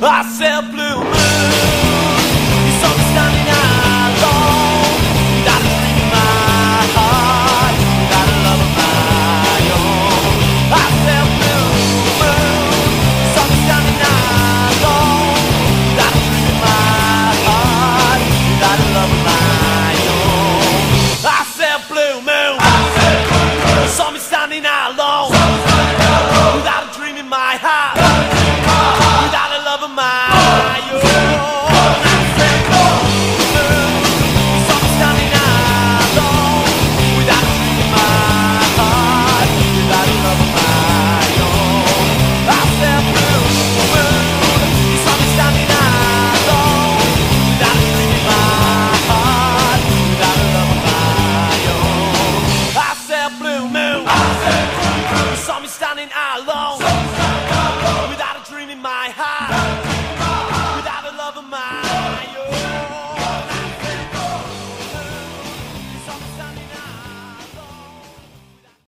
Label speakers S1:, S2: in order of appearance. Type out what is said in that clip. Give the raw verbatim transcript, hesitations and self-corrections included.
S1: I said blue moon, you saw me standing alone, without a dream in my heart, without a love of my own. I said blue moon, you saw me standing alone, without a dream in my heart, without a love of my own. I said blue moon, you saw me standing alone, without a dream in my heart, without a love of my own. I said blue moon, you saw me standing alone, without a dream in my heart, without a love of my own. I said blue moon, you saw me standing alone, without a dream in my heart, without a love of my own. I said blue moon, you saw me standing alone, without a dream in my heart.